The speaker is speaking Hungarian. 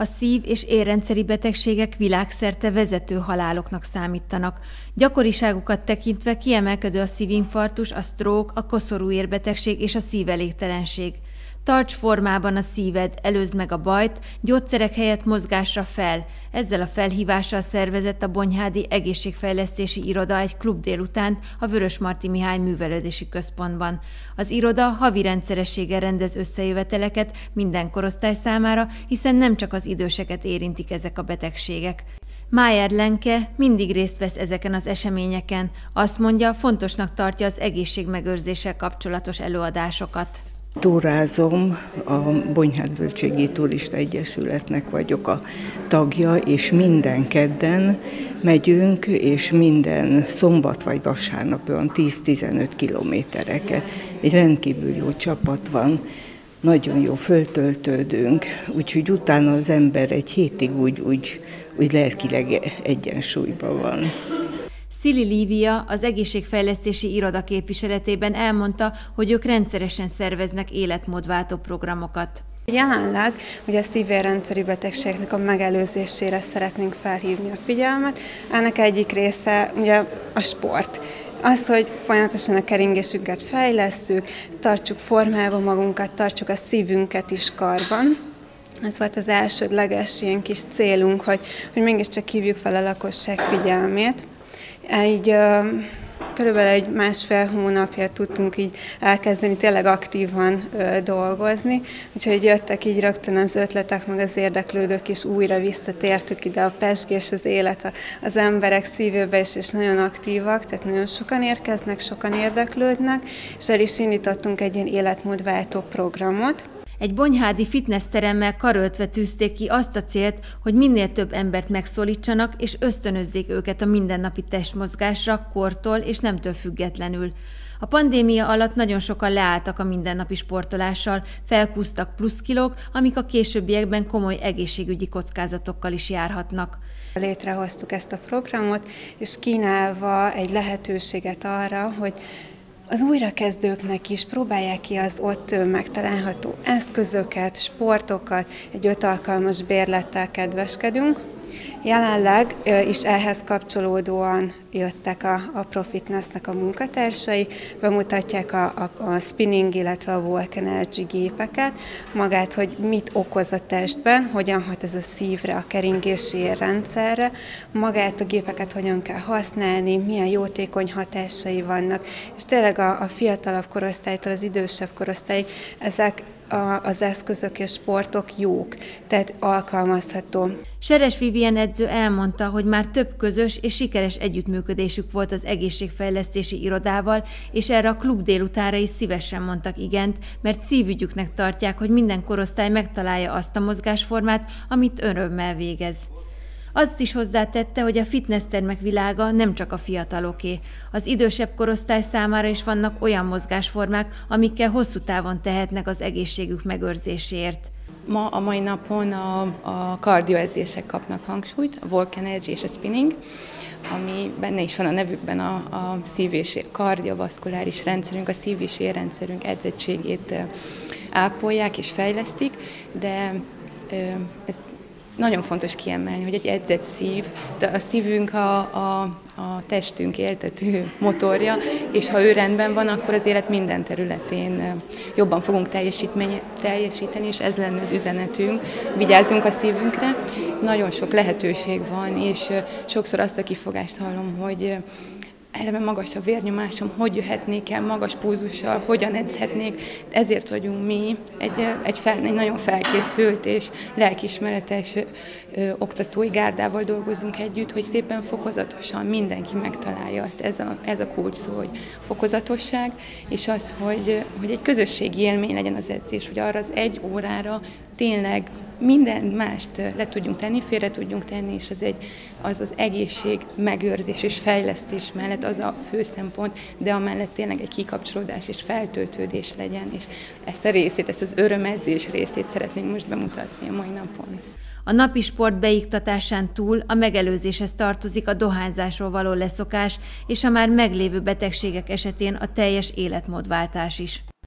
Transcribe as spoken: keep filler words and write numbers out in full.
A szív- és érrendszeri betegségek világszerte vezető haláloknak számítanak. Gyakoriságukat tekintve kiemelkedő a szívinfarktus, a stroke, a koszorúérbetegség és a szívelégtelenség. Tarts formában a szíved, előzd meg a bajt, gyógyszerek helyett mozgásra fel. Ezzel a felhívással szervezett a Bonyhádi Egészségfejlesztési Iroda egy klub délutánt a Vörösmarty Mihály Művelődési Központban. Az iroda havi rendszerességgel rendez összejöveteleket minden korosztály számára, hiszen nem csak az időseket érintik ezek a betegségek. Májer Lenke mindig részt vesz ezeken az eseményeken. Azt mondja, fontosnak tartja az egészségmegőrzéssel kapcsolatos előadásokat. Túrázom, a Bonyhád-Völgységi Turista Egyesületnek vagyok a tagja, és minden kedden megyünk, és minden szombat vagy vasárnap olyan tíz-tizenöt kilométereket. Egy rendkívül jó csapat van, nagyon jó, föltöltődünk, úgyhogy utána az ember egy hétig úgy, úgy, úgy lelkileg egyensúlyban van. Szili Lívia az Egészségfejlesztési Iroda képviseletében elmondta, hogy ők rendszeresen szerveznek életmódváltó programokat. Jelenleg ugye a szív-érrendszeri betegségeknek a megelőzésére szeretnénk felhívni a figyelmet. Ennek egyik része ugye a sport. Az, hogy folyamatosan a keringésünket fejlesszük, tartsuk formában magunkat, tartsuk a szívünket is karban. Ez volt az elsődleges ilyen kis célunk, hogy, hogy mégiscsak hívjuk fel a lakosság figyelmét. Így körülbelül egy másfél hónapja tudtunk így elkezdeni tényleg aktívan ö, dolgozni, úgyhogy jöttek így rögtön az ötletek, meg az érdeklődők is, újra visszatértük ide a pezsgés, az élet az emberek szívébe is, és nagyon aktívak, tehát nagyon sokan érkeznek, sokan érdeklődnek, és el is indítottunk egy ilyen életmódváltó programot. Egy bonyhádi fitnessteremmel karöltve tűzték ki azt a célt, hogy minél több embert megszólítsanak és ösztönözzék őket a mindennapi testmozgásra, kortól és nemtől függetlenül. A pandémia alatt nagyon sokan leálltak a mindennapi sportolással, felkúztak plusz kilók, amik a későbbiekben komoly egészségügyi kockázatokkal is járhatnak. Létrehoztuk ezt a programot, és kínálva egy lehetőséget arra, hogy az újrakezdőknek is próbálják ki az ott megtalálható eszközöket, sportokat, egy öt alkalmas bérlettel kedveskedünk. Jelenleg is ehhez kapcsolódóan jöttek a, a Profitnessnek a munkatársai, bemutatják a, a, a spinning, illetve a Walk Energy gépeket, magát, hogy mit okoz a testben, hogyan hat ez a szívre, a keringési érrendszerre, magát a gépeket hogyan kell használni, milyen jótékony hatásai vannak, és tényleg a, a fiatalabb korosztálytól az idősebb korosztályig ezek az eszközök és sportok jók, tehát alkalmazható. Seres Vivien edző elmondta, hogy már több közös és sikeres együttműködésük volt az Egészségfejlesztési Irodával, és erre a klub délutánra is szívesen mondtak igent, mert szívügyüknek tartják, hogy minden korosztály megtalálja azt a mozgásformát, amit örömmel végez. Azt is hozzátette, hogy a fitnesstermek világa nem csak a fiataloké. Az idősebb korosztály számára is vannak olyan mozgásformák, amikkel hosszú távon tehetnek az egészségük megőrzéséért. Ma a mai napon a, a kardioedzések kapnak hangsúlyt, a Walk Energy és a Spinning, ami benne is van a nevükben a, a szív- és kardiovaszkuláris rendszerünk, a szív- és érrendszerünk edzettségét ápolják és fejlesztik, de ez nagyon fontos kiemelni, hogy egy edzett szív, de a szívünk a, a, a testünk éltető motorja, és ha ő rendben van, akkor az élet minden területén jobban fogunk teljesíteni, és ez lenne az üzenetünk. Vigyázzunk a szívünkre, nagyon sok lehetőség van, és sokszor azt a kifogást hallom, hogy eleve magas a vérnyomásom, hogy jöhetnék el magas pulzussal, hogyan edzhetnék. Ezért vagyunk mi egy, egy, fel, egy nagyon felkészült és lelkiismeretes ö, oktatói gárdával dolgozunk együtt, hogy szépen fokozatosan mindenki megtalálja azt. Ez a, ez a kulcs szó, hogy fokozatosság, és az, hogy, hogy egy közösségi élmény legyen az edzés, hogy arra az egy órára tényleg minden mást le tudjunk tenni, félre tudjunk tenni, és az, egy, az az egészség megőrzés és fejlesztés mellett az a fő szempont, de amellett tényleg egy kikapcsolódás és feltöltődés legyen, és ezt a részét, ezt az örömedzés részét szeretnénk most bemutatni a mai napon. A napi sport beiktatásán túl a megelőzéshez tartozik a dohányzásról való leszokás és a már meglévő betegségek esetén a teljes életmódváltás is.